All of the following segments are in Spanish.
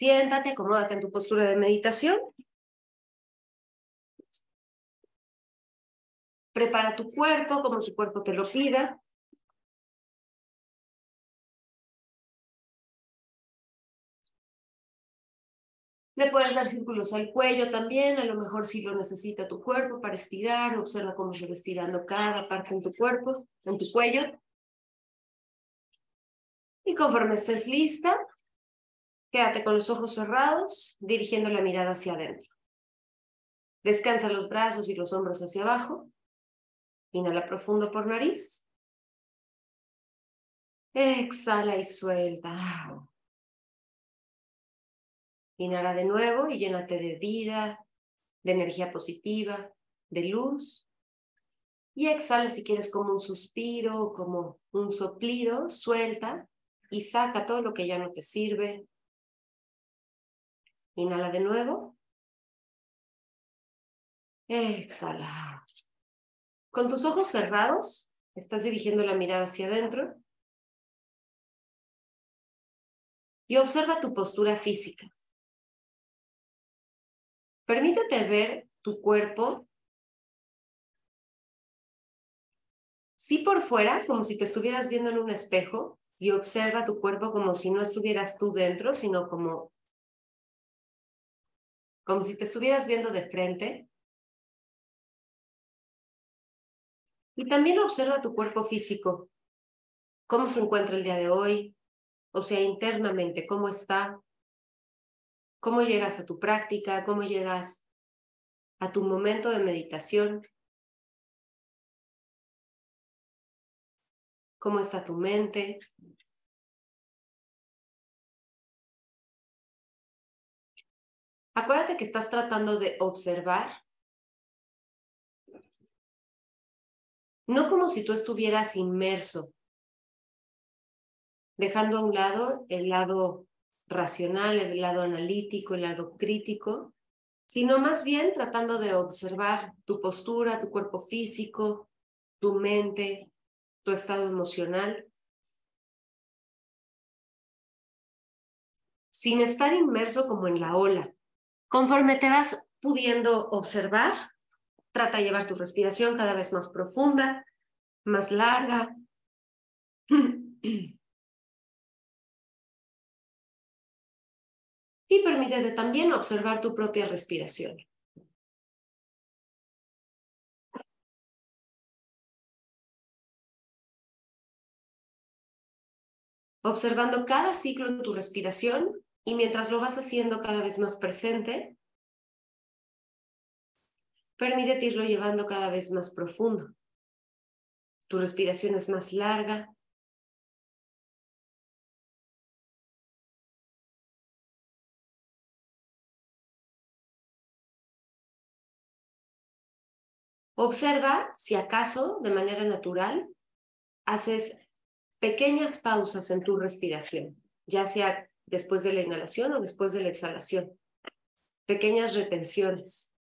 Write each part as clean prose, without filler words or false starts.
Siéntate, acomódate en tu postura de meditación. Prepara tu cuerpo como tu cuerpo te lo pida. Le puedes dar círculos al cuello también, a lo mejor si lo necesita tu cuerpo para estirar. Observa cómo se va estirando cada parte en tu cuerpo, en tu cuello. Y conforme estés lista, quédate con los ojos cerrados, dirigiendo la mirada hacia adentro. Descansa los brazos y los hombros hacia abajo. Inhala profundo por nariz. Exhala y suelta. Inhala de nuevo y llénate de vida, de energía positiva, de luz. Y exhala si quieres como un suspiro, como un soplido, suelta y saca todo lo que ya no te sirve. Inhala de nuevo. Exhala. Con tus ojos cerrados, estás dirigiendo la mirada hacia adentro y observa tu postura física. Permítete ver tu cuerpo, sí por fuera, como si te estuvieras viendo en un espejo, y observa tu cuerpo como si no estuvieras tú dentro, sino como si te estuvieras viendo de frente. Y también observa tu cuerpo físico, cómo se encuentra el día de hoy, o sea, internamente, cómo está, cómo llegas a tu práctica, cómo llegas a tu momento de meditación, cómo está tu mente. Acuérdate que estás tratando de observar, no como si tú estuvieras inmerso, dejando a un lado el lado racional, el lado analítico, el lado crítico, sino más bien tratando de observar tu postura, tu cuerpo físico, tu mente, tu estado emocional, sin estar inmerso como en la ola. Conforme te vas pudiendo observar, trata de llevar tu respiración cada vez más profunda, más larga. Y permítete también observar tu propia respiración. Observando cada ciclo en tu respiración y mientras lo vas haciendo cada vez más presente, permítete irlo llevando cada vez más profundo. Tu respiración es más larga. Observa si acaso, de manera natural, haces pequeñas pausas en tu respiración, ya sea después de la inhalación o después de la exhalación. Pequeñas retenciones.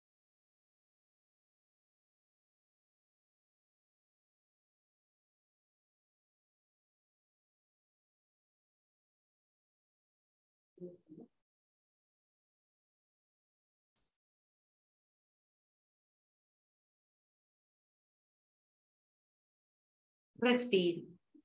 Respira.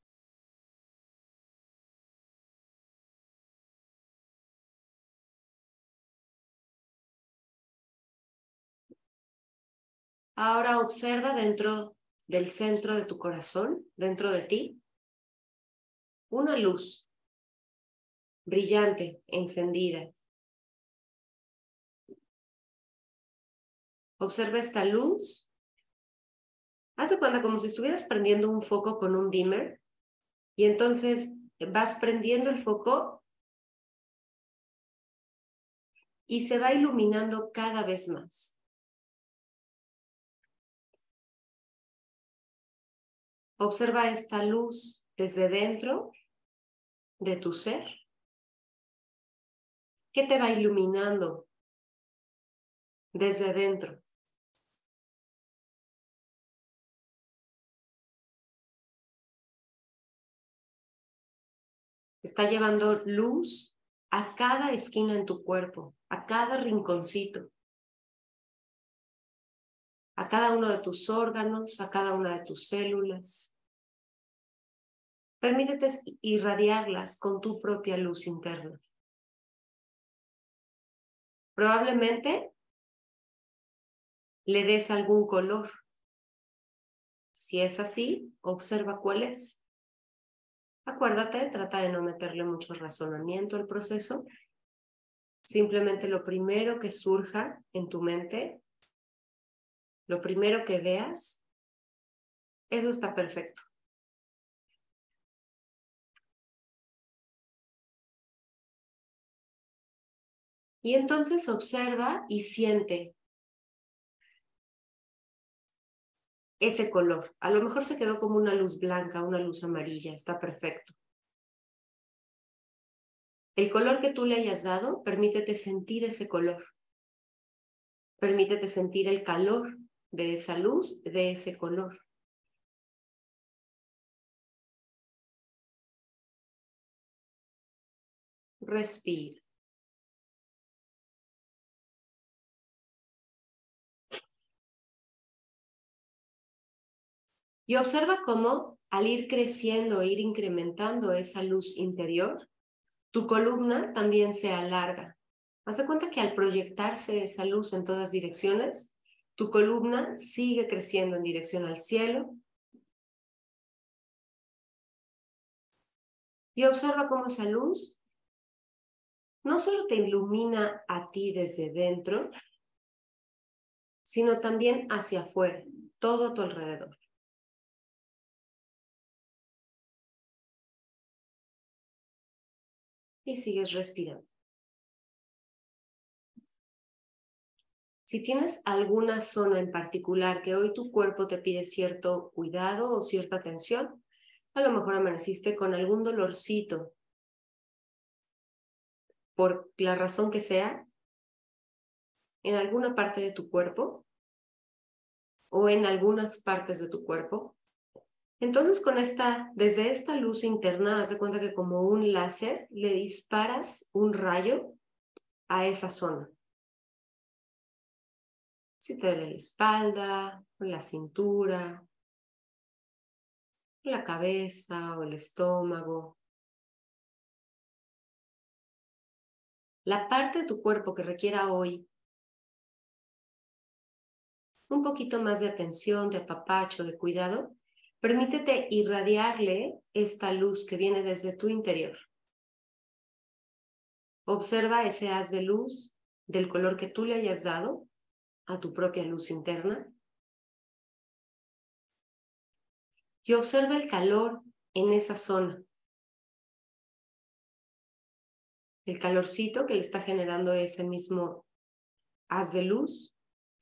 Ahora observa dentro del centro de tu corazón, dentro de ti, una luz brillante, encendida. Observa esta luz. Haz de cuenta como si estuvieras prendiendo un foco con un dimmer y entonces vas prendiendo el foco y se va iluminando cada vez más. Observa esta luz desde dentro de tu ser. ¿Qué te va iluminando desde dentro? Está llevando luz a cada esquina en tu cuerpo, a cada rinconcito, a cada uno de tus órganos, a cada una de tus células. Permítete irradiarlas con tu propia luz interna. Probablemente le des algún color. Si es así, observa cuál es. Acuérdate, trata de no meterle mucho razonamiento al proceso. Simplemente lo primero que surja en tu mente, lo primero que veas, eso está perfecto. Y entonces observa y siente ese color. A lo mejor se quedó como una luz blanca, una luz amarilla, está perfecto. El color que tú le hayas dado, permítete sentir ese color. Permítete sentir el calor de esa luz, de ese color. Respira. Y observa cómo al ir creciendo, ir incrementando esa luz interior, tu columna también se alarga. Haz de cuenta que al proyectarse esa luz en todas direcciones, tu columna sigue creciendo en dirección al cielo. Y observa cómo esa luz no solo te ilumina a ti desde dentro, sino también hacia afuera, todo a tu alrededor. Y sigues respirando. Si tienes alguna zona en particular que hoy tu cuerpo te pide cierto cuidado o cierta atención, a lo mejor amaneciste con algún dolorcito, por la razón que sea, en alguna parte de tu cuerpo o en algunas partes de tu cuerpo. Entonces desde esta luz interna, haz de cuenta que como un láser le disparas un rayo a esa zona. Si te duele la espalda, o la cintura, o la cabeza, o el estómago. La parte de tu cuerpo que requiera hoy un poquito más de atención, de apapacho, de cuidado, permítete irradiarle esta luz que viene desde tu interior. Observa ese haz de luz del color que tú le hayas dado a tu propia luz interna y observa el calor en esa zona. El calorcito que le está generando ese mismo haz de luz.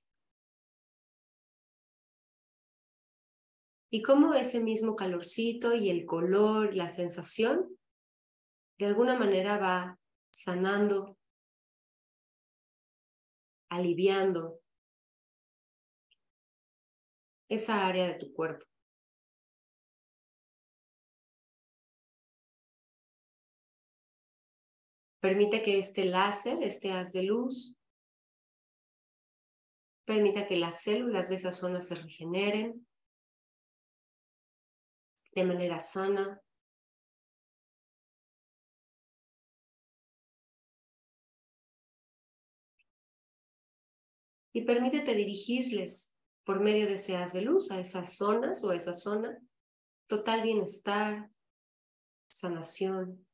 Y cómo ese mismo calorcito y el color, la sensación, de alguna manera va sanando, aliviando esa área de tu cuerpo. Permite que este láser, este haz de luz, permita que las células de esa zona se regeneren de manera sana. Y permítete dirigirles por medio de ese haz de luz a esas zonas o a esa zona total bienestar, sanación,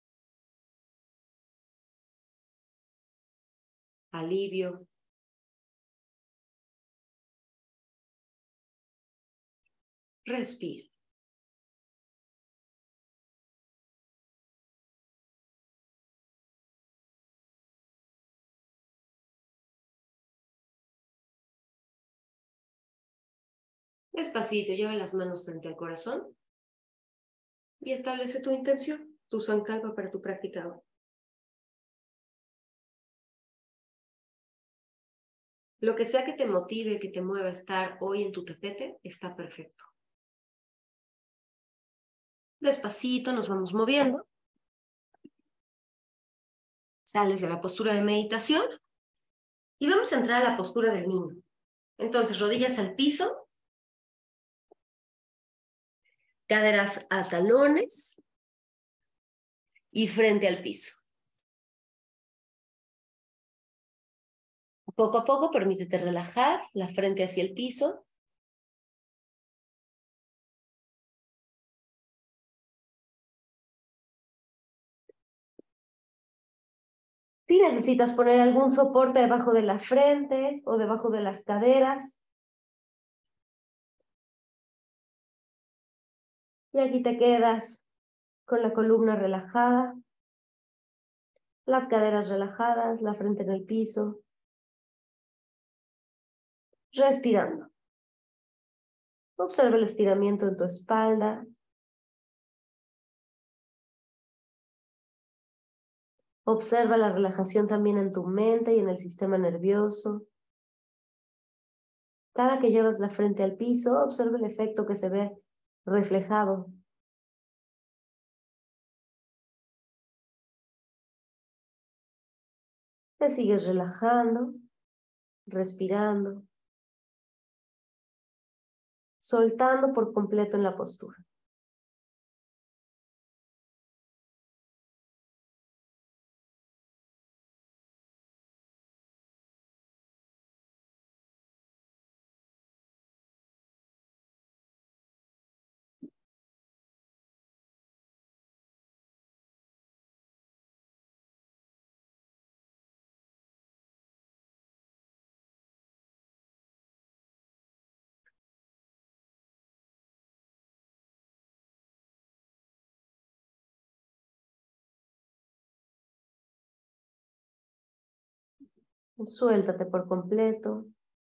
alivio. Respira. Despacito, lleva las manos frente al corazón y establece tu intención, tu sankalpa para tu práctica hoy. Lo que sea que te motive, que te mueva a estar hoy en tu tapete, está perfecto. Despacito nos vamos moviendo. Sales de la postura de meditación y vamos a entrar a la postura del niño. Entonces, rodillas al piso, caderas a talones y frente al piso. Poco a poco, permítete relajar la frente hacia el piso. Si necesitas poner algún soporte debajo de la frente o debajo de las caderas. Y aquí te quedas con la columna relajada, las caderas relajadas, la frente en el piso. Respirando. Observa el estiramiento en tu espalda. Observa la relajación también en tu mente y en el sistema nervioso. Cada que llevas la frente al piso, observa el efecto que se ve reflejado. Te sigues relajando, respirando, soltando por completo en la postura. Suéltate por completo.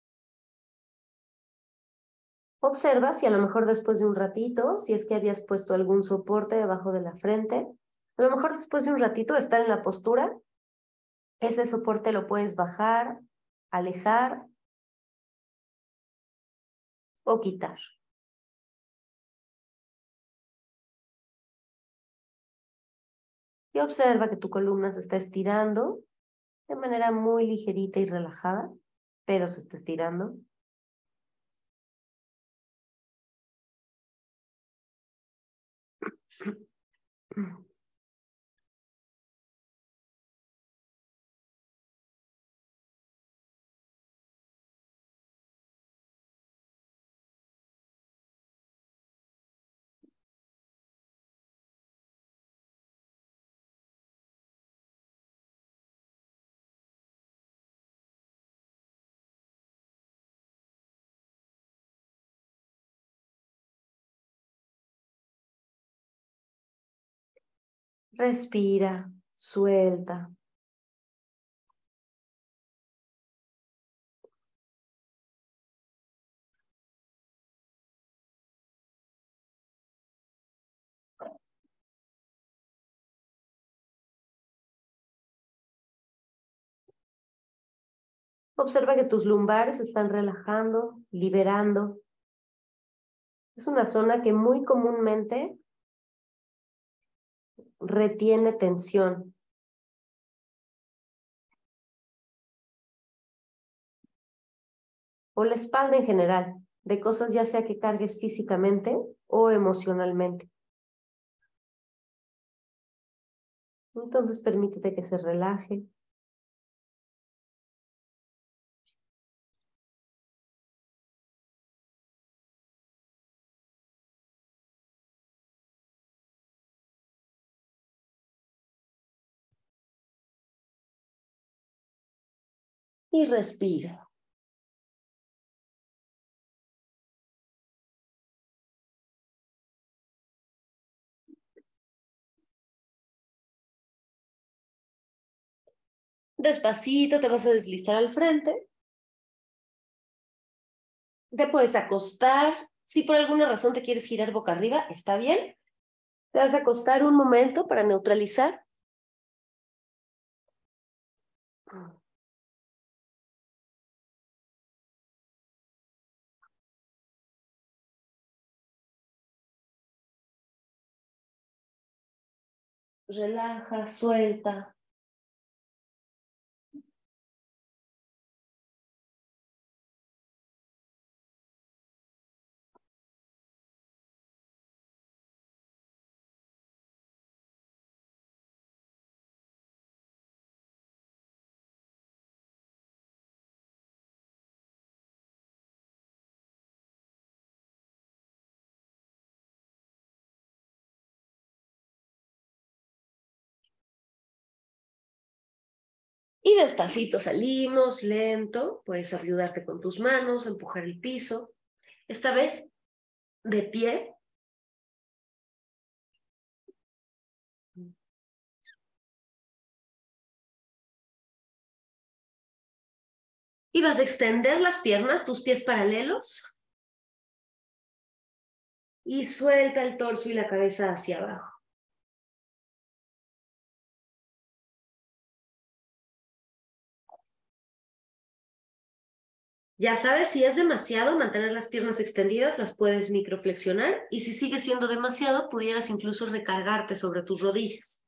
Observa si a lo mejor después de un ratito, si es que habías puesto algún soporte debajo de la frente, a lo mejor después de un ratito de estar en la postura, ese soporte lo puedes bajar, alejar o quitar. Y observa que tu columna se está estirando de manera muy ligerita y relajada, pero se está estirando. Respira, suelta. Observa que tus lumbares se están relajando, liberando. Es una zona que muy comúnmente retiene tensión. O la espalda en general, de cosas ya sea que cargues físicamente o emocionalmente. Entonces permítete que se relaje. Y respira. Despacito te vas a deslizar al frente. Te puedes acostar. Si por alguna razón te quieres girar boca arriba, está bien. Te vas a acostar un momento para neutralizar. Relaja, suelta. Y despacito salimos, lento. Puedes ayudarte con tus manos, empujar el piso. Esta vez de pie. Y vas a extender las piernas, tus pies paralelos. Y suelta el torso y la cabeza hacia abajo. Ya sabes, si es demasiado mantener las piernas extendidas, las puedes microflexionar. Y si sigue siendo demasiado, pudieras incluso recargarte sobre tus rodillas.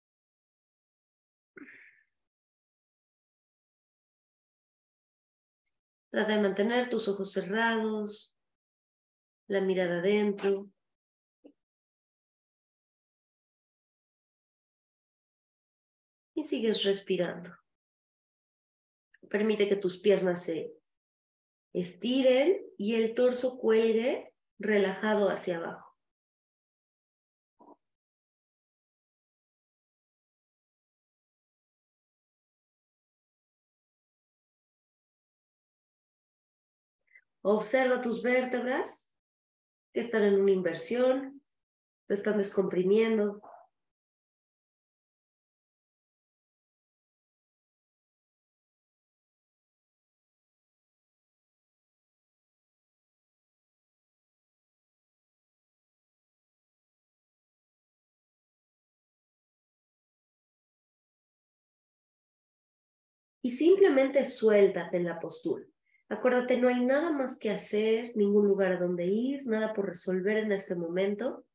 Trata de mantener tus ojos cerrados, la mirada adentro. Y sigues respirando. Permite que tus piernas se estiren y el torso cuelgue relajado hacia abajo. Observa tus vértebras que están en una inversión, te están descomprimiendo. Y simplemente suéltate en la postura. Acuérdate, no hay nada más que hacer, ningún lugar a donde ir, nada por resolver en este momento.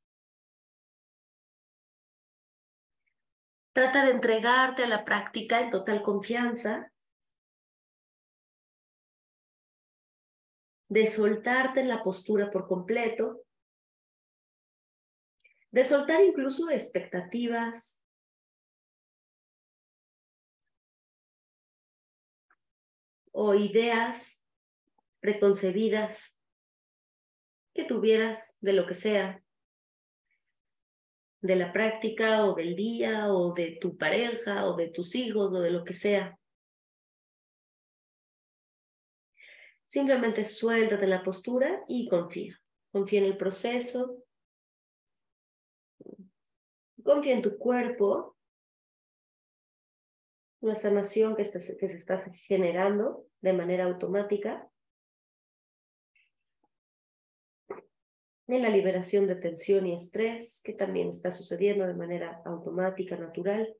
Trata de entregarte a la práctica en total confianza, de soltarte en la postura por completo, de soltar incluso expectativas o ideas preconcebidas que tuvieras de lo que sea, de la práctica o del día o de tu pareja o de tus hijos o de lo que sea. Simplemente suéltate en la postura y confía. Confía en el proceso, confía en tu cuerpo, la sanación que se está generando de manera automática, en la liberación de tensión y estrés que también está sucediendo de manera automática, natural.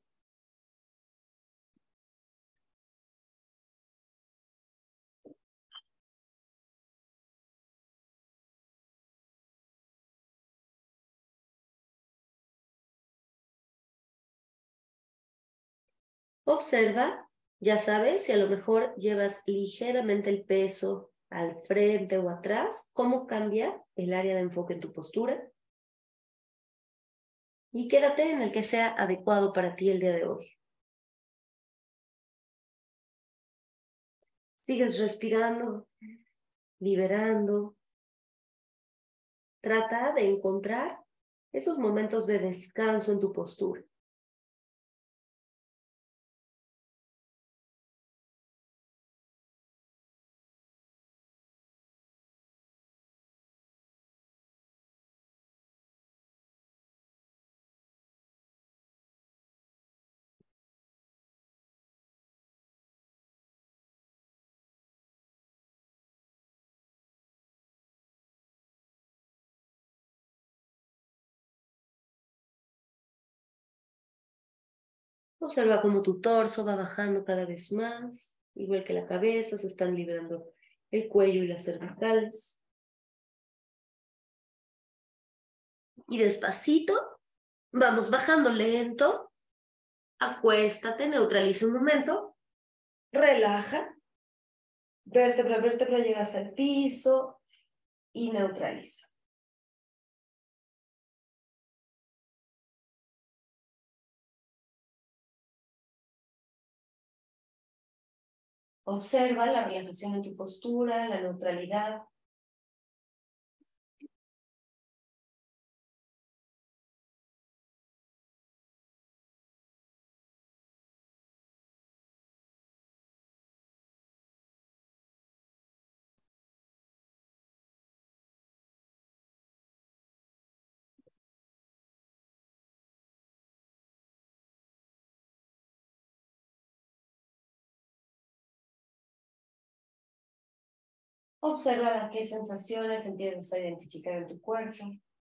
Observa, ya sabes, si a lo mejor llevas ligeramente el peso al frente o atrás, cómo cambia el área de enfoque en tu postura. Y quédate en el que sea adecuado para ti el día de hoy. Sigues respirando, liberando. Trata de encontrar esos momentos de descanso en tu postura. Observa cómo tu torso va bajando cada vez más, igual que la cabeza, se están liberando el cuello y las cervicales. Y despacito, vamos bajando lento. Acuéstate, neutraliza un momento, relaja, vértebra a vértebra, llegas al piso y neutraliza. Observa la relajación en tu postura, la neutralidad. Observa qué sensaciones empiezas a identificar en tu cuerpo.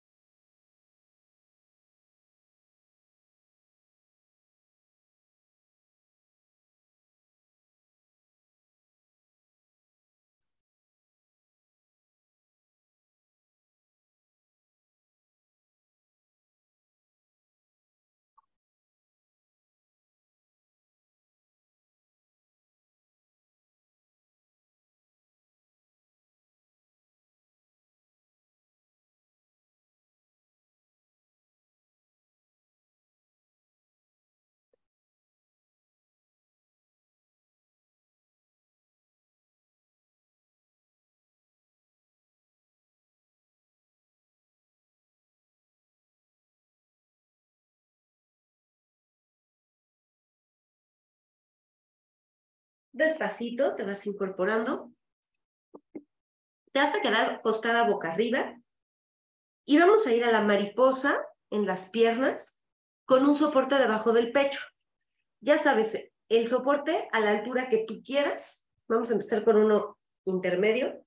Despacito te vas incorporando. Te vas a quedar acostada boca arriba y vamos a ir a la mariposa en las piernas con un soporte debajo del pecho. Ya sabes, el soporte a la altura que tú quieras. Vamos a empezar con uno intermedio.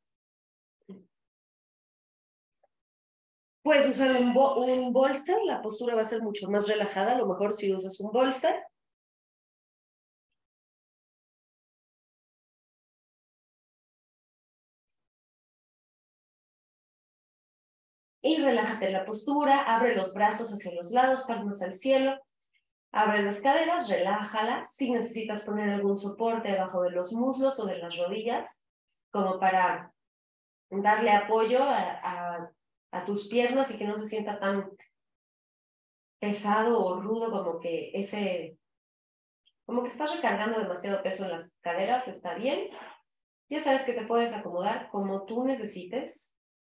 Puedes usar un bolster, la postura va a ser mucho más relajada, a lo mejor si usas un bolster. Y relájate en la postura, abre los brazos hacia los lados, palmas al cielo, abre las caderas, relájalas. Si necesitas poner algún soporte debajo de los muslos o de las rodillas, como para darle apoyo a tus piernas y que no se sienta tan pesado o rudo como que estás recargando demasiado peso en las caderas, está bien. Ya sabes que te puedes acomodar como tú necesites.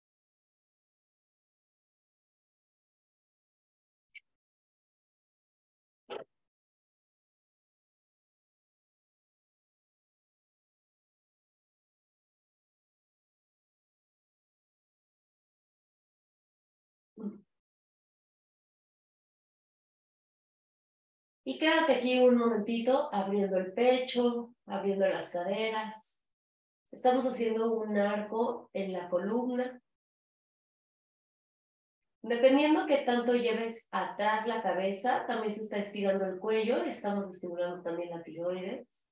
Y quédate aquí un momentito abriendo el pecho, abriendo las caderas. Estamos haciendo un arco en la columna. Dependiendo qué tanto lleves atrás la cabeza, también se está estirando el cuello, estamos estimulando también la tiroides.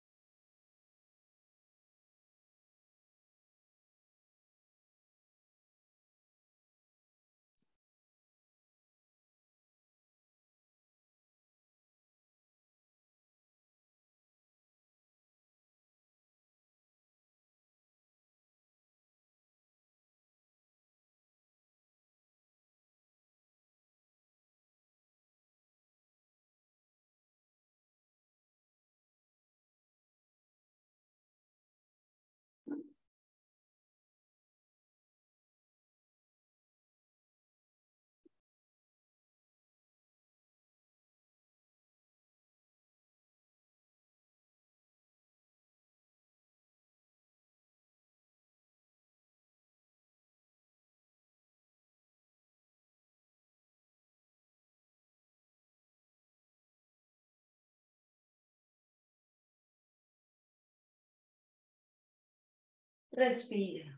Respira.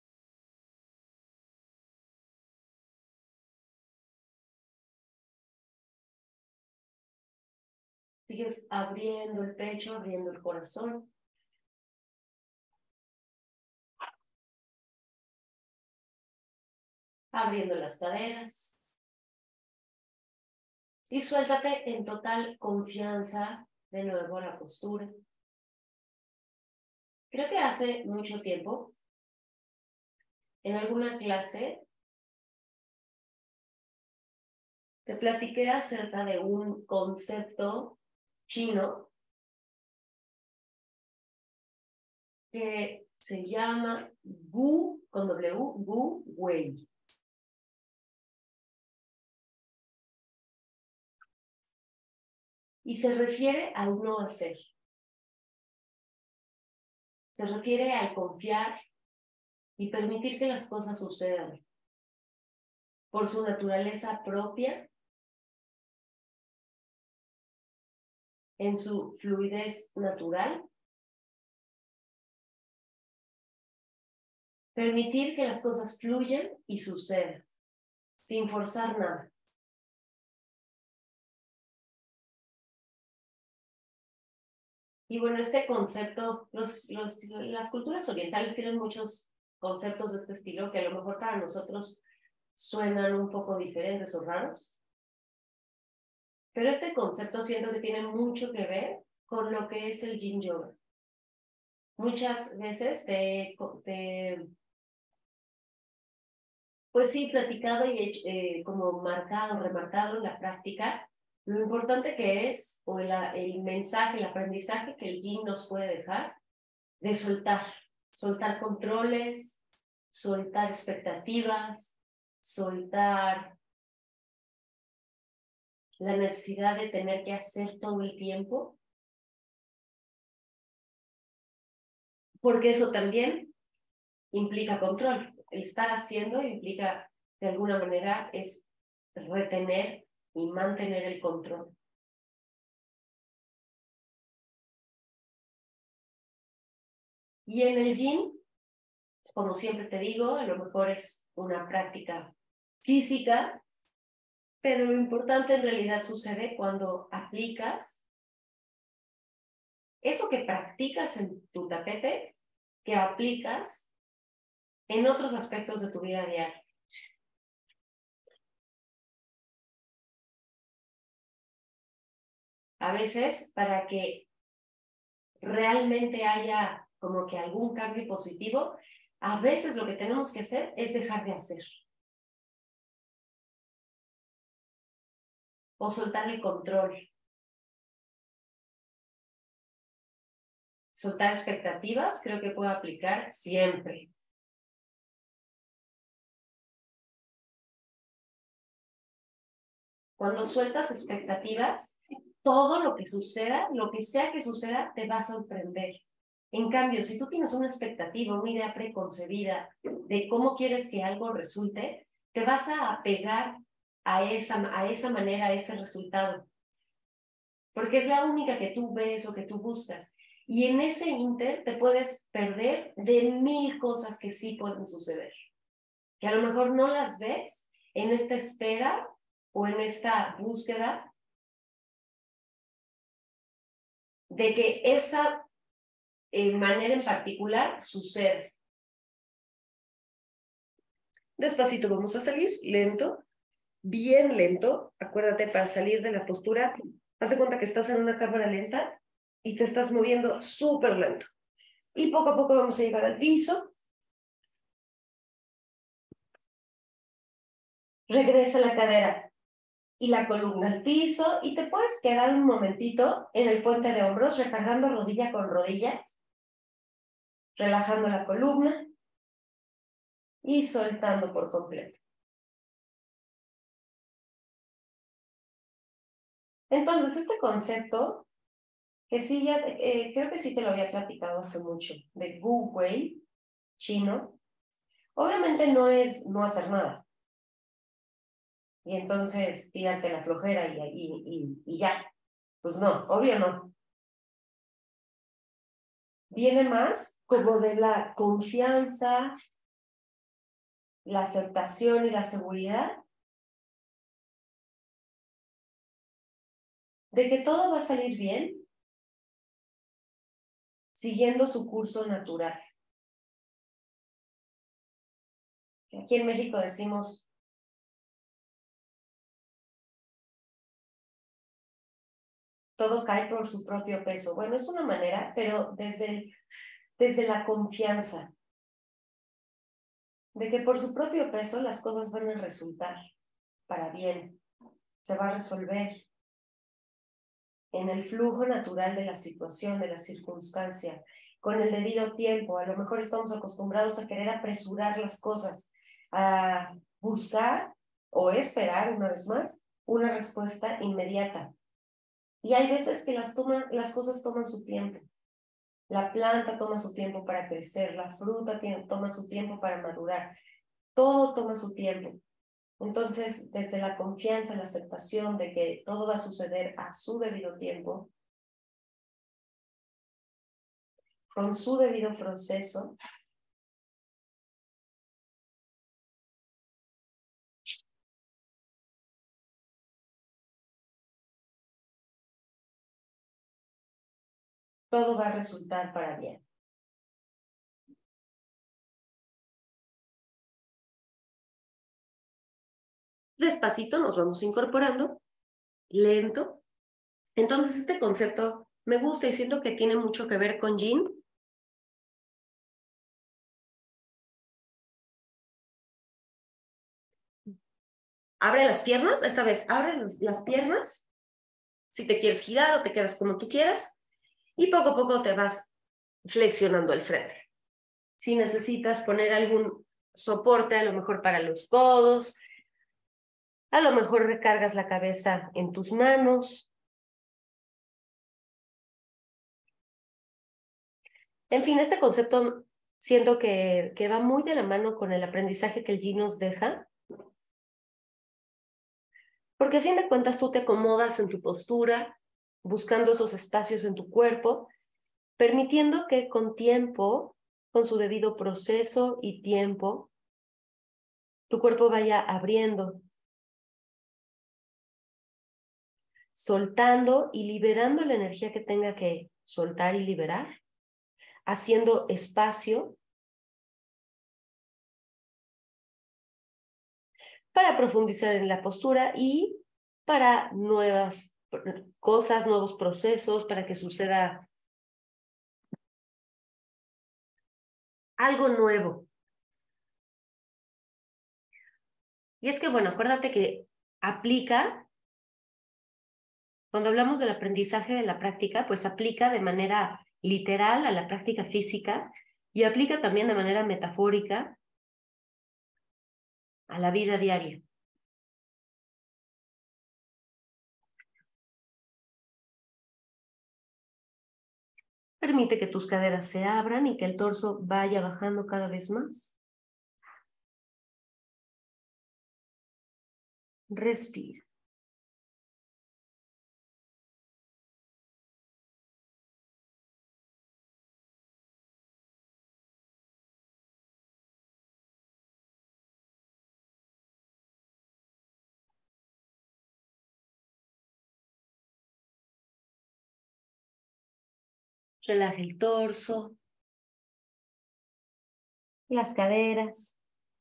Sigues abriendo el pecho, abriendo el corazón. Abriendo las caderas. Y suéltate en total confianza de nuevo a la postura. Creo que hace mucho tiempo, en alguna clase, te platiqué acerca de un concepto chino que se llama Wu, con W, Wu Wei. Y se refiere al no hacer. Se refiere al confiar y permitir que las cosas sucedan por su naturaleza propia, en su fluidez natural Permitir que las cosas fluyan y sucedan, sin forzar nada. Y bueno, este concepto, las culturas orientales tienen muchos conceptos de este estilo que a lo mejor para nosotros suenan un poco diferentes o raros. Pero este concepto siento que tiene mucho que ver con lo que es el Yin Yoga. Muchas veces pues sí, platicado y como marcado, remarcado en la práctica, lo importante que es, o el mensaje, el aprendizaje que el Yin nos puede dejar, de soltar controles, soltar expectativas, soltar la necesidad de tener que hacer todo el tiempo, porque eso también implica control. El estar haciendo implica, de alguna manera, es retener y mantener el control. Y en el Yin, como siempre te digo, a lo mejor es una práctica física, pero lo importante en realidad sucede cuando aplicas eso que practicas en tu tapete, que aplicas en otros aspectos de tu vida diaria. A veces, para que realmente haya como que algún cambio positivo, a veces lo que tenemos que hacer es dejar de hacer. O soltar el control. Soltar expectativas, creo que puedo aplicar siempre. Cuando sueltas expectativas, todo lo que suceda, lo que sea que suceda, te va a sorprender. En cambio, si tú tienes una expectativa, una idea preconcebida de cómo quieres que algo resulte, te vas a apegar a esa manera, a ese resultado. Porque es la única que tú ves o que tú buscas. Y en ese inter te puedes perder de 1000 cosas que sí pueden suceder. Que a lo mejor no las ves en esta espera o en esta búsqueda de que esa manera en particular sucede. Despacito vamos a salir, lento, bien lento. Acuérdate, para salir de la postura, haz de cuenta que estás en una cámara lenta y te estás moviendo súper lento. Y poco a poco vamos a llegar al piso. Regresa la cadera y la columna al piso y te puedes quedar un momentito en el puente de hombros, recargando rodilla con rodilla, relajando la columna y soltando por completo. Entonces, este concepto, que sí, ya creo que sí te lo había platicado hace mucho, de Wu Wei, chino, obviamente no es no hacer nada. Y entonces tirarte la flojera y ya. Pues no, obvio no. Viene más como de la confianza, la aceptación y la seguridad de que todo va a salir bien siguiendo su curso natural. Aquí en México decimos, todo cae por su propio peso. Bueno, es una manera, pero desde la confianza de que por su propio peso las cosas van a resultar para bien, se va a resolver en el flujo natural de la situación, de la circunstancia, con el debido tiempo. A lo mejor estamos acostumbrados a querer apresurar las cosas, a buscar o esperar, una vez más, una respuesta inmediata. Y hay veces que las cosas toman su tiempo. La planta toma su tiempo para crecer, la fruta toma su tiempo para madurar, todo toma su tiempo. Entonces, desde la confianza, la aceptación de que todo va a suceder a su debido tiempo, con su debido proceso, todo va a resultar para bien. Despacito nos vamos incorporando, lento. Entonces este concepto me gusta y siento que tiene mucho que ver con Yin. Abre las piernas, esta vez abre las piernas, si te quieres girar o te quedas como tú quieras, y poco a poco te vas flexionando al frente. Si necesitas poner algún soporte, a lo mejor para los codos, a lo mejor recargas la cabeza en tus manos. En fin, este concepto siento que va muy de la mano con el aprendizaje que el Yin nos deja, porque a fin de cuentas tú te acomodas en tu postura, buscando esos espacios en tu cuerpo, permitiendo que con tiempo, con su debido proceso y tiempo, tu cuerpo vaya abriendo, soltando y liberando la energía que tenga que soltar y liberar, haciendo espacio para profundizar en la postura y para nuevas cosas, nuevos procesos, para que suceda algo nuevo. Y es que, bueno, acuérdate que aplica, cuando hablamos del aprendizaje de la práctica, pues aplica de manera literal a la práctica física y aplica también de manera metafórica a la vida diaria. Permite que tus caderas se abran y que el torso vaya bajando cada vez más. Respira. Relaja el torso, las caderas.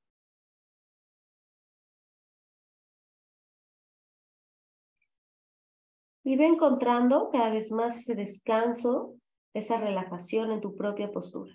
Y ve encontrando cada vez más ese descanso, esa relajación en tu propia postura.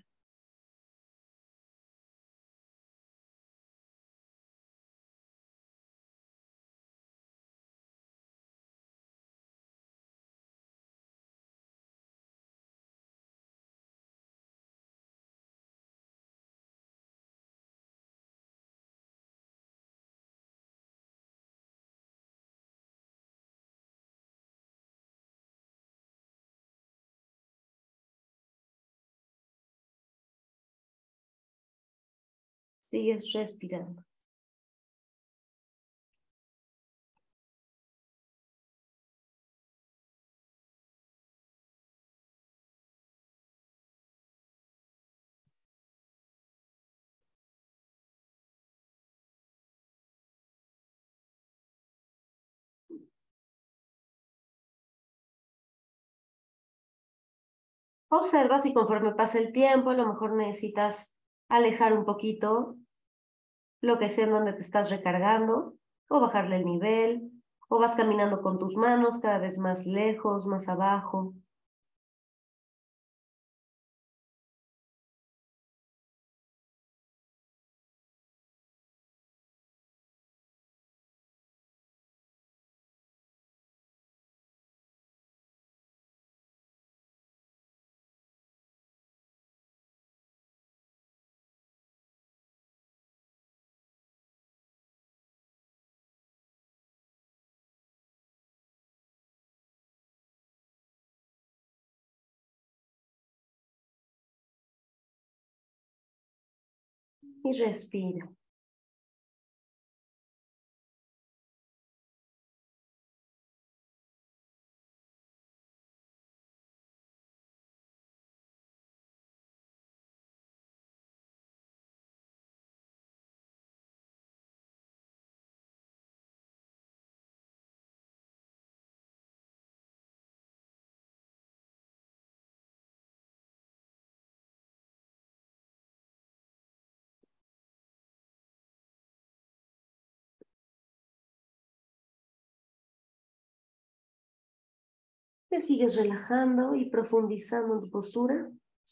Sigues respirando. Observa si conforme pasa el tiempo, a lo mejor necesitas alejar un poquito lo que sea en donde te estás recargando, o bajarle el nivel, o vas caminando con tus manos cada vez más lejos, más abajo. Y respira. Te sigues relajando y profundizando en tu postura.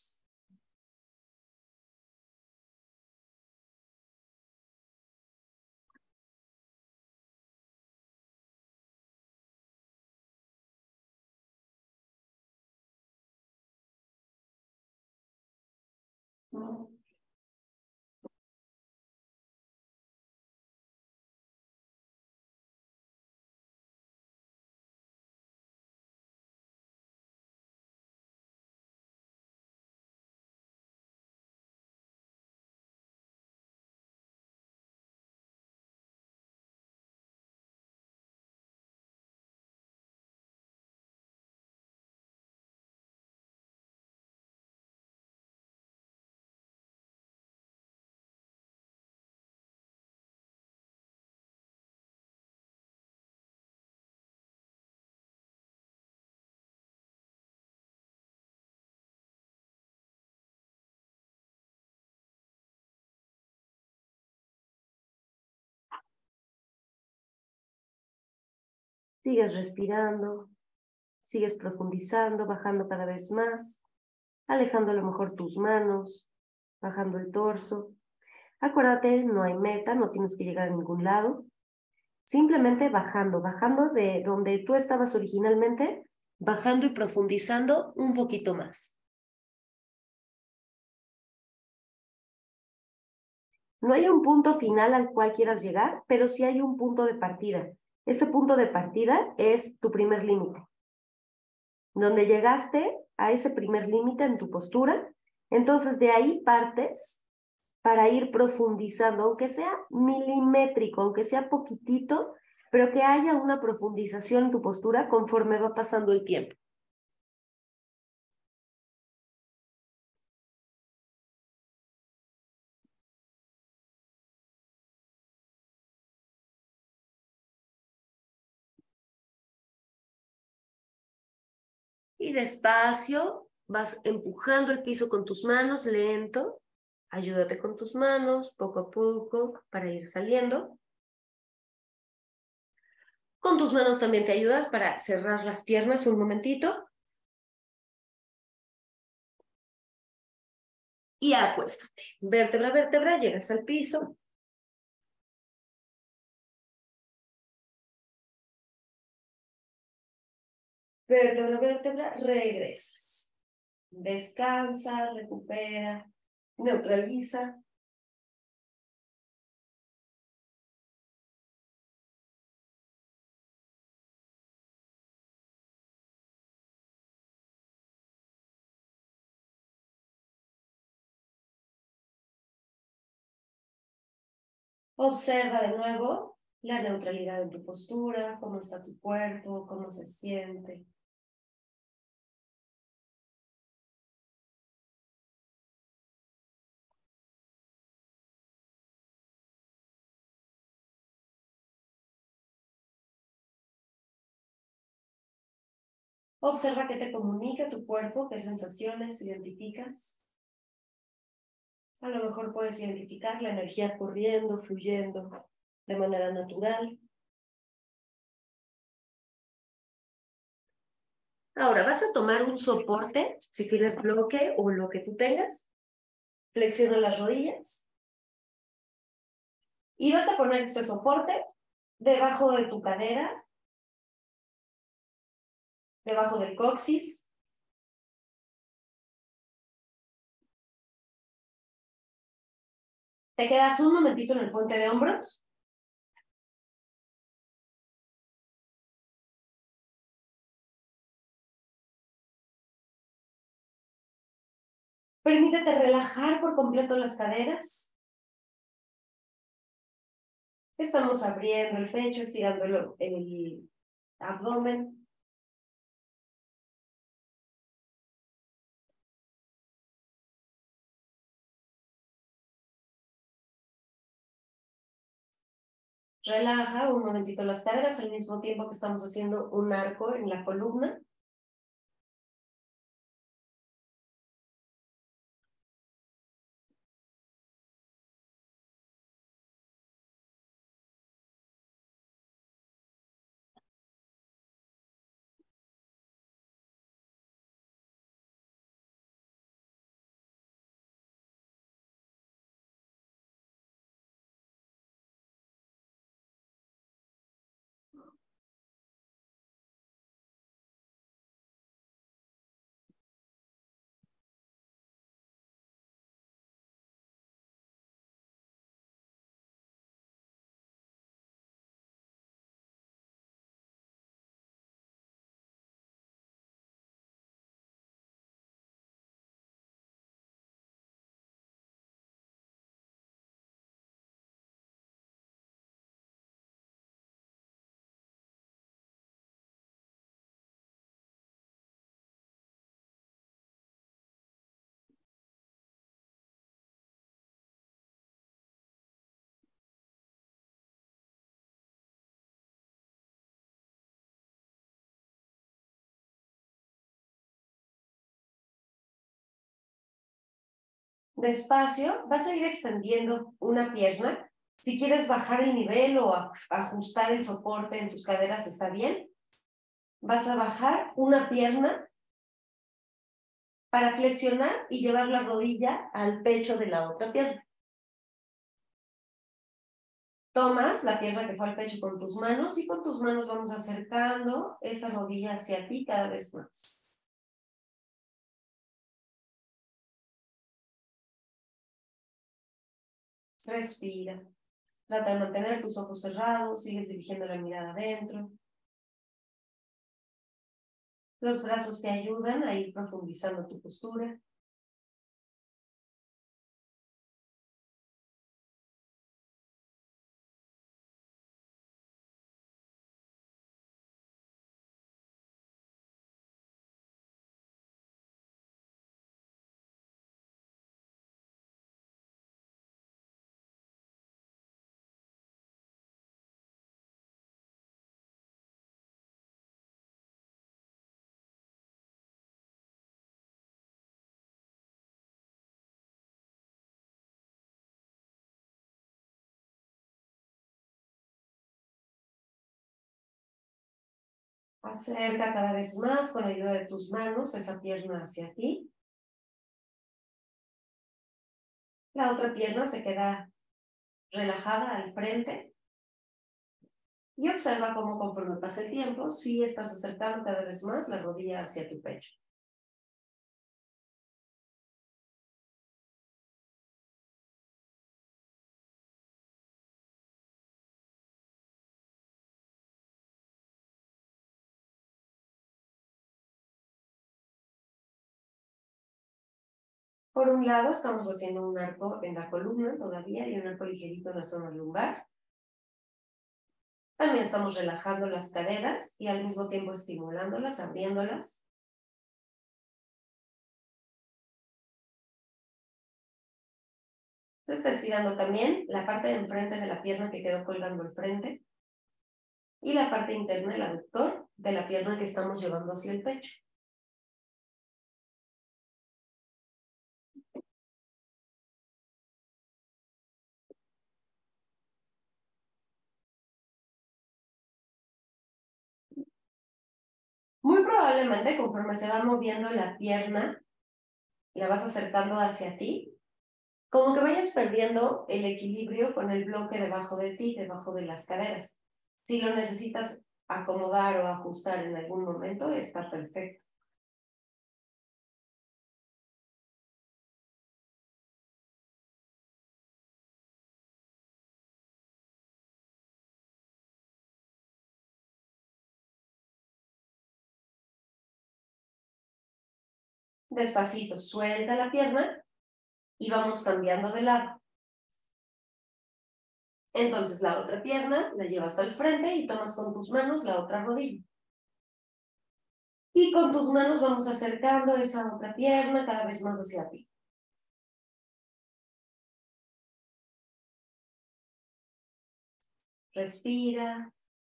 Sigues respirando, sigues profundizando, bajando cada vez más, alejando a lo mejor tus manos, bajando el torso. Acuérdate, no hay meta, no tienes que llegar a ningún lado. Simplemente bajando, bajando de donde tú estabas originalmente, bajando y profundizando un poquito más. No hay un punto final al cual quieras llegar, pero sí hay un punto de partida. Ese punto de partida es tu primer límite. Donde llegaste a ese primer límite en tu postura, entonces de ahí partes para ir profundizando, aunque sea milimétrico, aunque sea poquitito, pero que haya una profundización en tu postura conforme va pasando el tiempo. Y despacio vas empujando el piso con tus manos, lento. Ayúdate con tus manos, poco a poco, para ir saliendo. Con tus manos también te ayudas para cerrar las piernas un momentito. Y acuéstate. Vértebra a vértebra, llegas al piso. Vértebra a vértebra, regresas. Descansa, recupera, neutraliza. Observa de nuevo la neutralidad de tu postura, cómo está tu cuerpo, cómo se siente. Observa qué te comunica tu cuerpo, qué sensaciones identificas. A lo mejor puedes identificar la energía corriendo, fluyendo de manera natural. Ahora vas a tomar un soporte, si tienes bloque o lo que tú tengas. Flexiona las rodillas. Y vas a poner este soporte debajo de tu cadera, debajo del coxis. Te quedas un momentito en el puente de hombros. Permítete relajar por completo las caderas. Estamos abriendo el pecho, estirando el abdomen. Relaja un momentito las caderas al mismo tiempo que estamos haciendo un arco en la columna. Despacio, vas a ir extendiendo una pierna. Si quieres bajar el nivel o ajustar el soporte en tus caderas, está bien. Vas a bajar una pierna para flexionar y llevar la rodilla al pecho de la otra pierna. Tomas la pierna que fue al pecho con tus manos y con tus manos vamos acercando esa rodilla hacia ti cada vez más. Respira. Trata de mantener tus ojos cerrados, sigues dirigiendo la mirada adentro. Los brazos te ayudan a ir profundizando tu postura. Acerca cada vez más con la ayuda de tus manos esa pierna hacia ti. La otra pierna se queda relajada al frente. Y observa cómo conforme pasa el tiempo, si estás acercando cada vez más la rodilla hacia tu pecho. Por un lado, estamos haciendo un arco en la columna todavía y un arco ligerito en la zona lumbar. También estamos relajando las caderas y al mismo tiempo estimulándolas, abriéndolas. Se está estirando también la parte de enfrente de la pierna que quedó colgando al frente y la parte interna, el aductor, de la pierna que estamos llevando hacia el pecho. Muy probablemente, conforme se va moviendo la pierna, la vas acercando hacia ti, como que vayas perdiendo el equilibrio con el bloque debajo de ti, debajo de las caderas. Si lo necesitas acomodar o ajustar en algún momento, está perfecto. Despacito, suelta la pierna y vamos cambiando de lado. Entonces la otra pierna la llevas al frente y tomas con tus manos la otra rodilla. Y con tus manos vamos acercando esa otra pierna cada vez más hacia ti. Respira.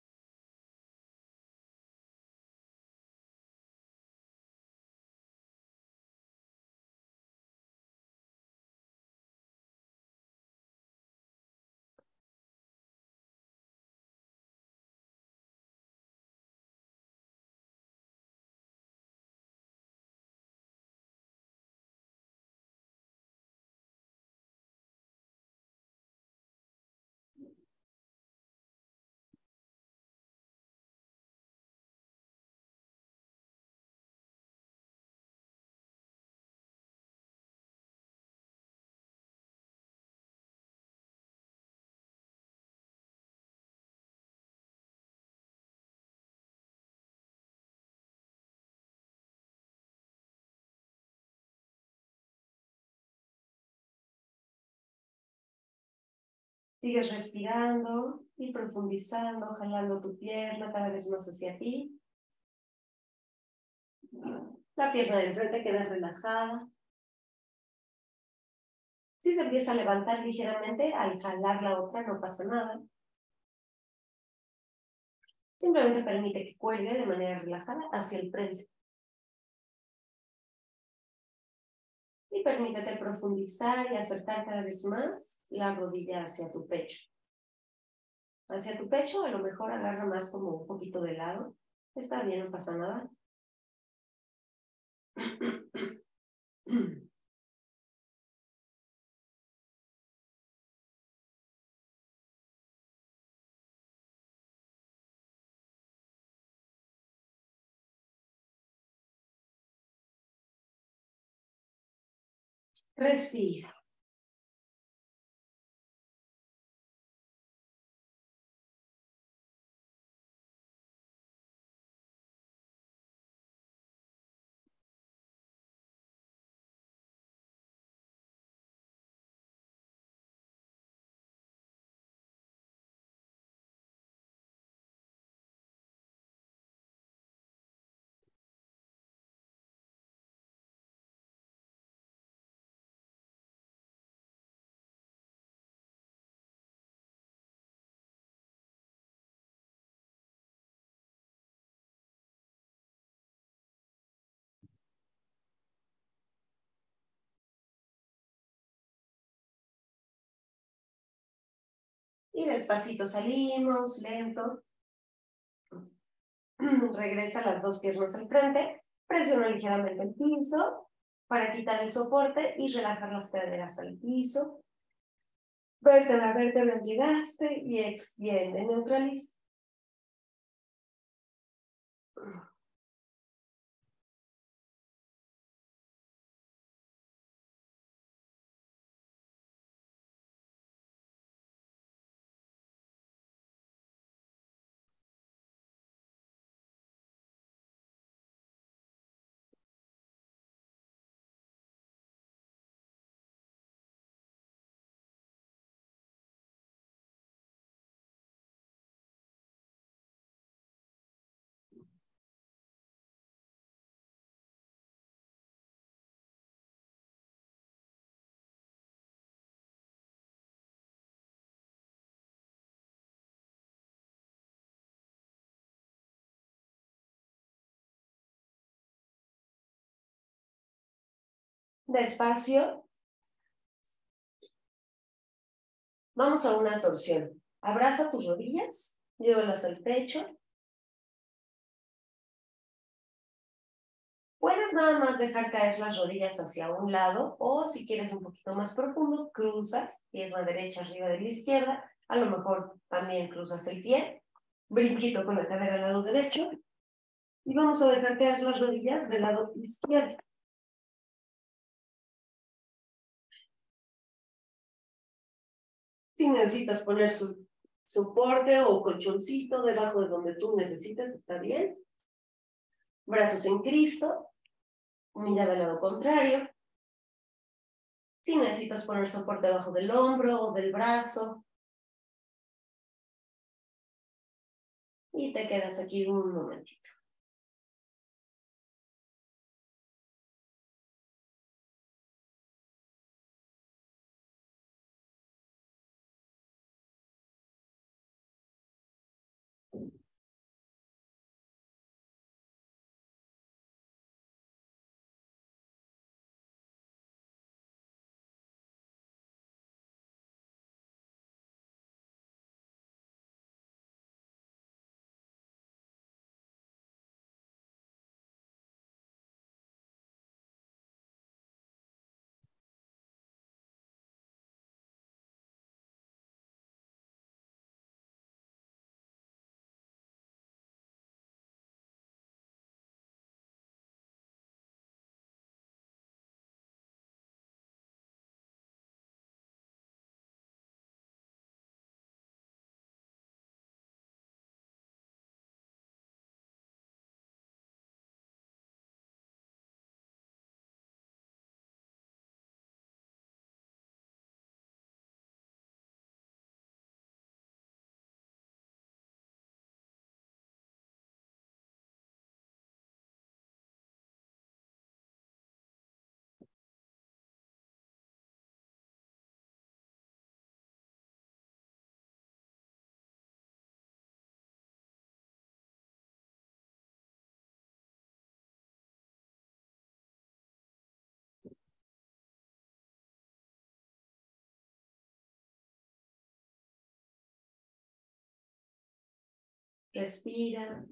Sigues respirando y profundizando, jalando tu pierna cada vez más hacia ti. La pierna de enfrente queda relajada. Si se empieza a levantar ligeramente, al jalar la otra no pasa nada. Simplemente permite que cuelgue de manera relajada hacia el frente. Y permítete profundizar y acercar cada vez más la rodilla hacia tu pecho. Hacia tu pecho, a lo mejor agarra más como un poquito de lado. Está bien, no pasa nada. Respira. Y despacito salimos, lento. Regresa las dos piernas al frente. Presiona ligeramente el piso para quitar el soporte y relajar las caderas al piso. Vértebra a vértebra llegaste y extiende, neutraliza. Despacio. Vamos a una torsión. Abraza tus rodillas, llévalas al pecho. Puedes nada más dejar caer las rodillas hacia un lado o si quieres un poquito más profundo, cruzas, pierna derecha arriba de la izquierda, a lo mejor también cruzas el pie, brinquito con la cadera al lado derecho y vamos a dejar caer las rodillas del lado izquierdo. Si necesitas poner su soporte o colchoncito debajo de donde tú necesites, está bien. Brazos en Cristo, mirada al lado contrario. Si necesitas poner soporte debajo del hombro o del brazo. Y te quedas aquí un momentito. Respira,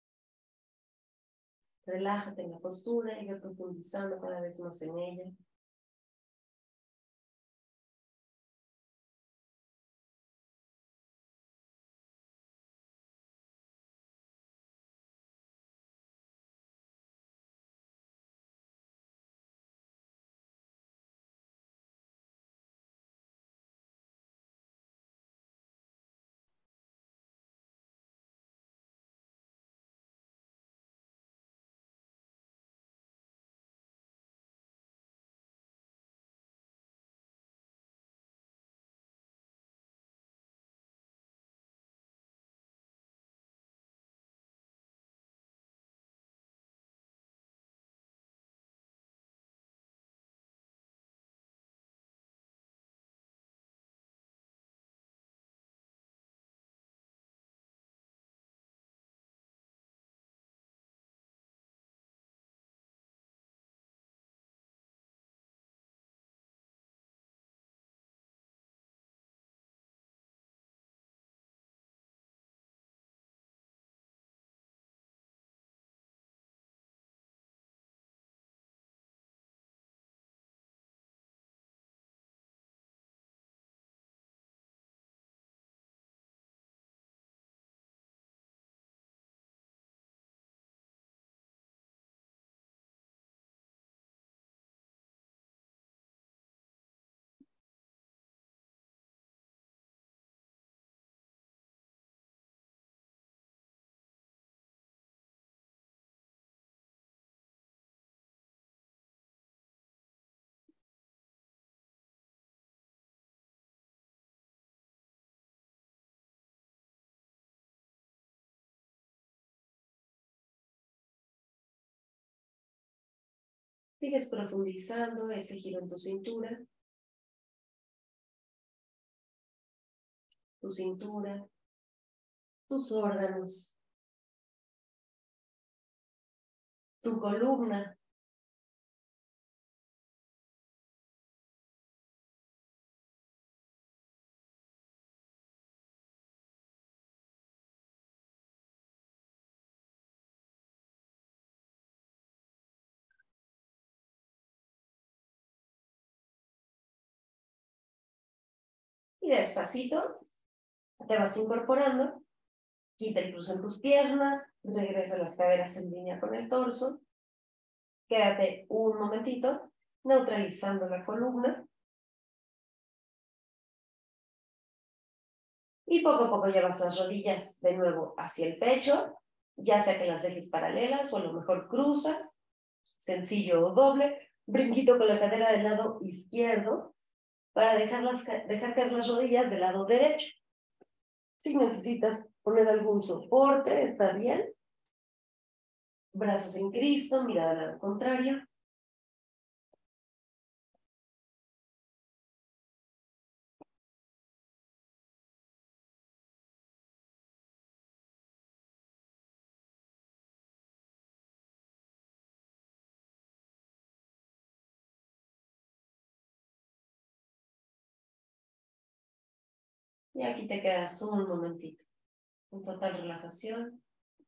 relájate en la postura y ve profundizando cada vez más en ella. Sigues profundizando ese giro en tu cintura, tus órganos, tu columna. Y despacito te vas incorporando, quita el cruce en tus piernas, regresa las caderas en línea con el torso, quédate un momentito neutralizando la columna y poco a poco llevas las rodillas de nuevo hacia el pecho, ya sea que las dejes paralelas o a lo mejor cruzas, sencillo o doble, brinquito con la cadera del lado izquierdo para dejar caer las rodillas del lado derecho. Si necesitas poner algún soporte, está bien. Brazos en Cristo, mirada al lado contrario. Y aquí te quedas un momentito. En total relajación.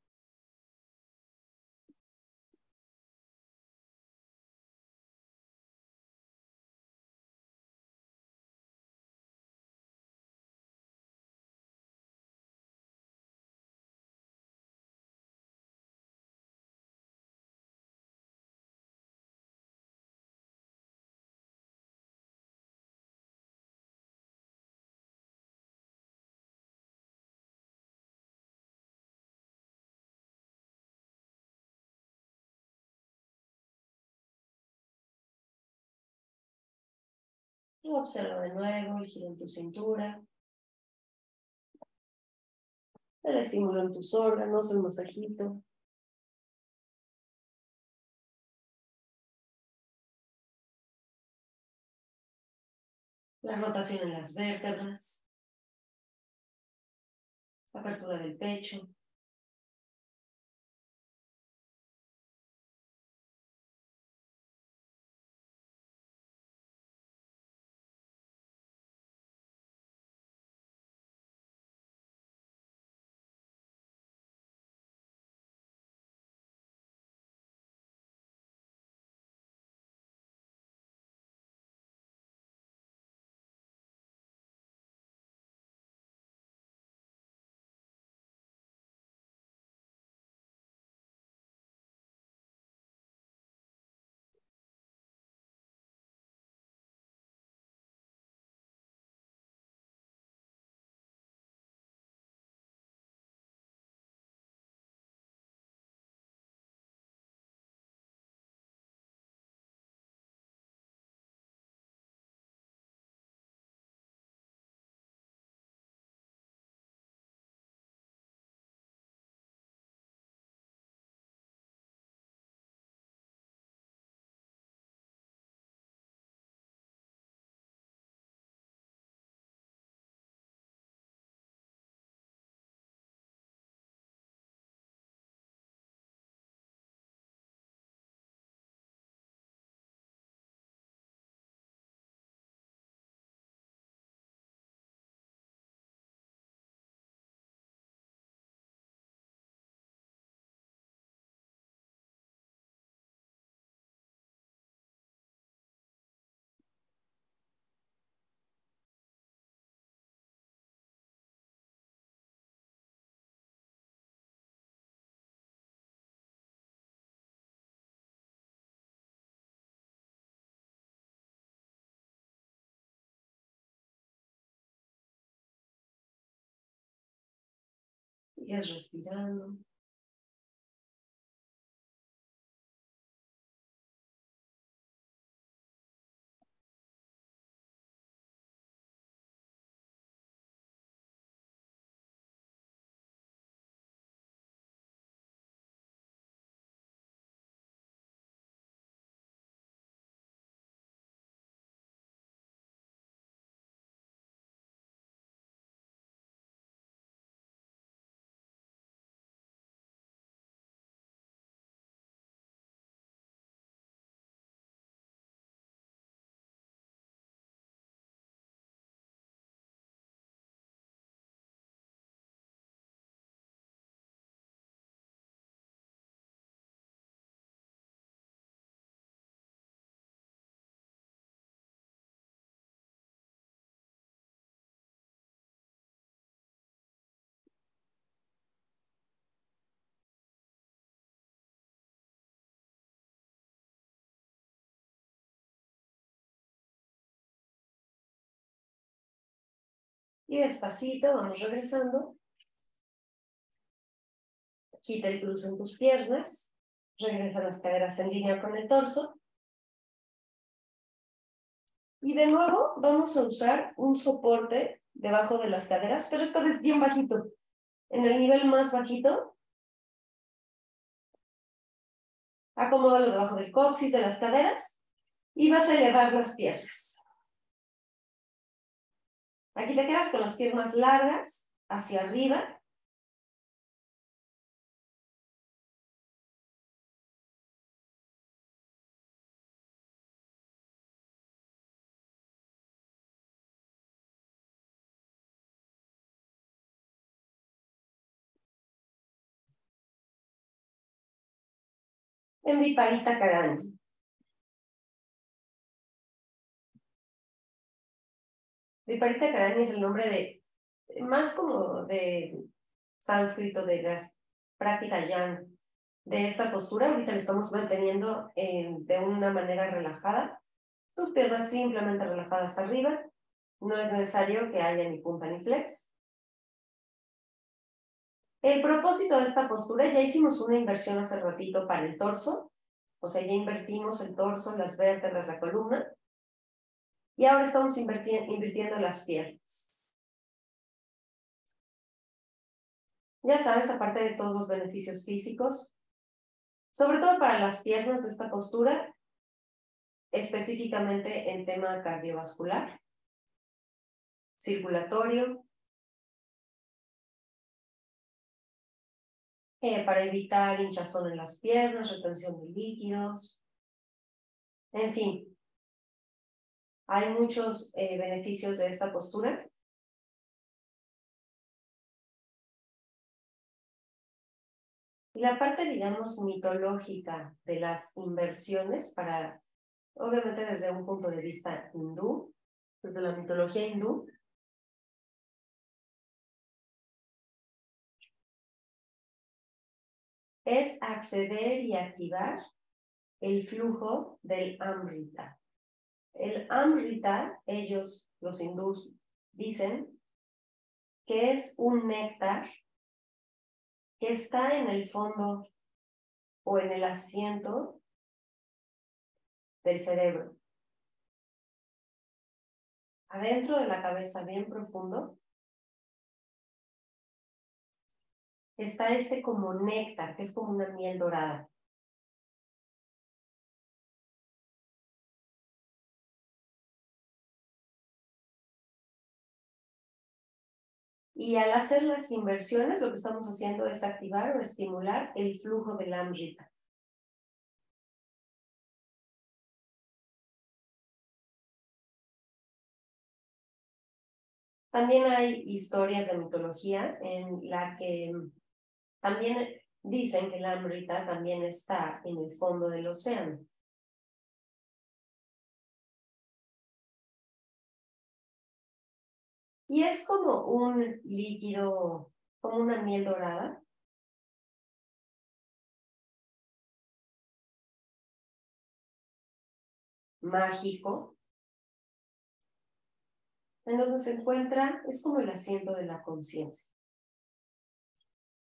Y observa de nuevo el giro en tu cintura. El estímulo en tus órganos, el masajito. La rotación en las vértebras. La apertura del pecho. Sigues respirando. Y despacito vamos regresando. Quita el cruce en tus piernas. Regresa las caderas en línea con el torso. Y de nuevo vamos a usar un soporte debajo de las caderas, pero esta vez bien bajito. En el nivel más bajito, acomódalo debajo del coxis de las caderas y vas a elevar las piernas. Aquí te quedas con las piernas largas hacia arriba. En Viparita Karani. Viparita Karani es el nombre de, más como de sánscrito, de las prácticas yang de esta postura. Ahorita la estamos manteniendo de una manera relajada. Tus piernas simplemente relajadas arriba. No es necesario que haya ni punta ni flex. El propósito de esta postura, ya hicimos una inversión hace ratito para el torso. O sea, ya invertimos el torso, las vértebras, la columna. Y ahora estamos invirtiendo las piernas. Ya sabes, aparte de todos los beneficios físicos, sobre todo para las piernas de esta postura, específicamente en tema cardiovascular, circulatorio, para evitar hinchazón en las piernas, retención de líquidos, en fin. Hay muchos beneficios de esta postura. Y la parte, digamos, mitológica de las inversiones, obviamente desde un punto de vista hindú, desde la mitología hindú, es acceder y activar el flujo del Amrita. El Amrita, ellos, los hindús, dicen que es un néctar que está en el fondo o en el asiento del cerebro. Adentro de la cabeza, bien profundo, está como néctar, que es como una miel dorada. Y al hacer las inversiones, lo que estamos haciendo es activar o estimular el flujo del Amrita. También hay historias de mitología en la que también dicen que el Amrita también está en el fondo del océano. Y es como un líquido, como una miel dorada. Mágico. En donde se encuentra, es como el asiento de la conciencia.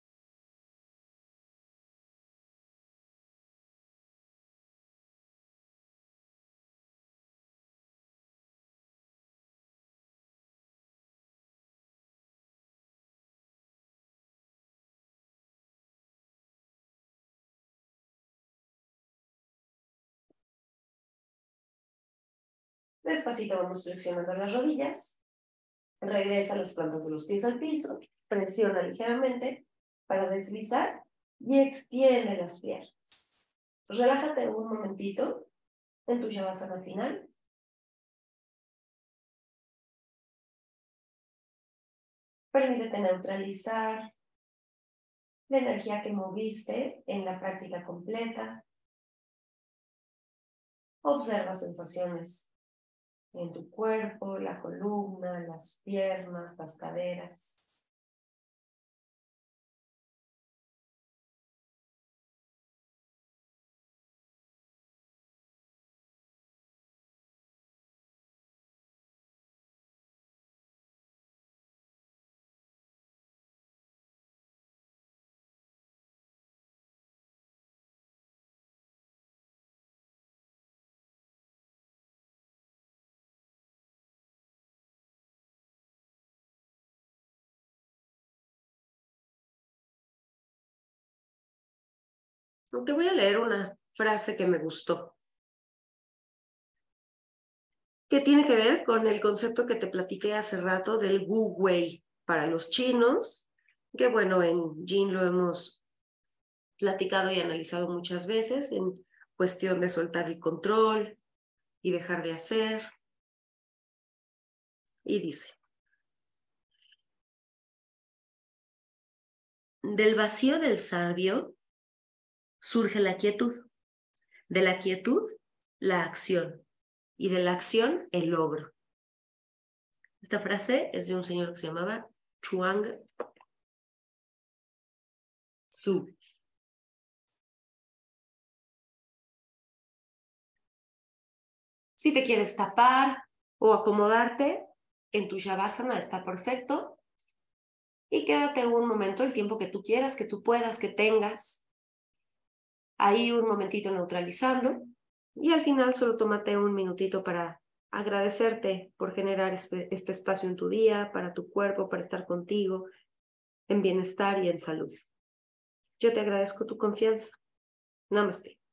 Despacito vamos flexionando las rodillas. Regresa las plantas de los pies al piso. Presiona ligeramente para deslizar y extiende las piernas. Relájate un momentito en tu Shavasana final. Permítete neutralizar la energía que moviste en la práctica completa. Observa sensaciones en tu cuerpo, la columna, las piernas, las caderas. Te voy a leer una frase que me gustó, que tiene que ver con el concepto que te platiqué hace rato del Wu Wei para los chinos, que bueno, en Yin lo hemos platicado y analizado muchas veces en cuestión de soltar el control y dejar de hacer. Y dice, del vacío del sabio surge la quietud, de la quietud la acción y de la acción el logro. Esta frase es de un señor que se llamaba Chuang Tzu. Si te quieres tapar o acomodarte en tu Shavasana, está perfecto. Y quédate un momento, el tiempo que tú quieras, que tú puedas, que tengas. Ahí un momentito neutralizando. Y al final solo tómate un minutito para agradecerte por generar este espacio en tu día, para tu cuerpo, para estar contigo, en bienestar y en salud. Yo te agradezco tu confianza. Namaste.